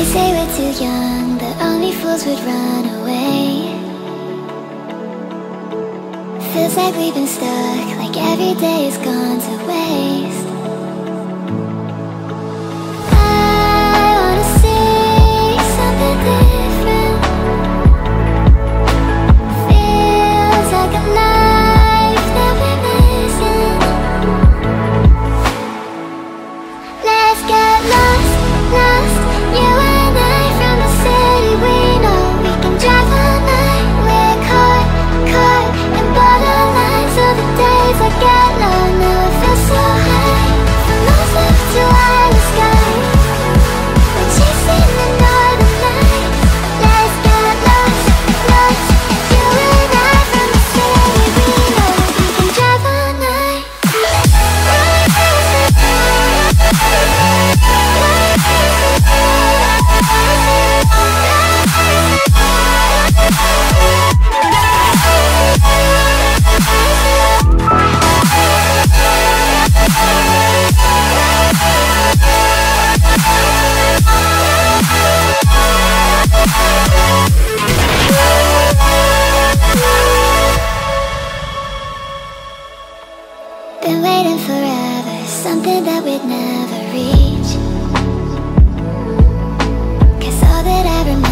They say we're too young, that only fools would run away. Feels like we've been stuck, like every day has gone to waste. I wanna see something different. Feels like a life that we're missing. Let's get lost, lost, you and I from the city. We know we can drive all night. We're caught, caught in borderlines of the days I get low. Now it feels so high, from Oslo to Isle sky. We're chasing the northern lights. Let's get lost, lost, you and I from the city. We know we can drive all night. Been waiting forever, something that we'd never reach. 'Cause all that I remember